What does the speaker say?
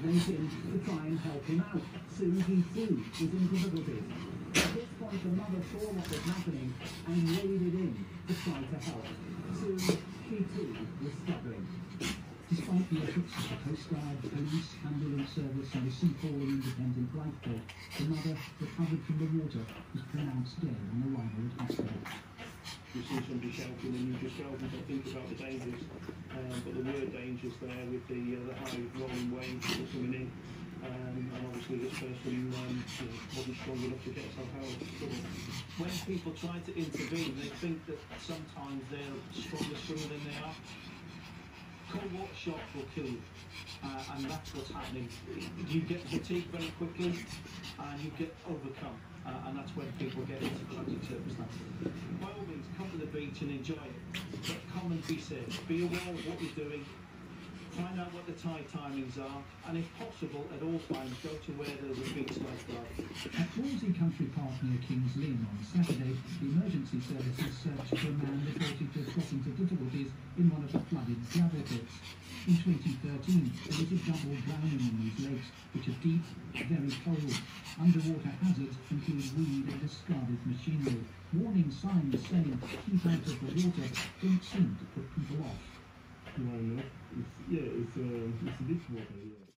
coordinating to try and help him out. Soon he too was in difficulties. At this point, the mother saw what was happening and waded in to try to help. Soon she too was struggling. Despite the efforts of the Coast Guard, police, ambulance service and the St Paul Independent Lifeboat, the mother, recovered from the water, was pronounced dead on arrival at hospital. You see somebody shouting and you just go and don't think about the dangers, but there were dangers there with the high rolling waves that were coming in, and obviously this person wasn't strong enough to get herself out of trouble. When people try to intervene, they think that sometimes they're a stronger swimmer than they are. Cold water shock will kill you, and that's what's happening. You get fatigued very quickly, and you get overcome, and that's when people get into tragic circumstances. By all means, come to the beach and enjoy it, but come and be safe. Be aware of what you're doing. Find out what the tide timings are, and if possible, at all times, go to where there's a beach lifeguard. At Wolsey Country Park near Kings Lynn on Saturday, the emergency services searched for a man reported to have got into difficulties in one of the flooded gravel pits. In 2013, there was a double drowning in these lakes, which are deep, very cold. Underwater hazards include weed and discarded machinery. Warning signs saying keep out of the water don't seem to put people off. It's a deep water, yeah.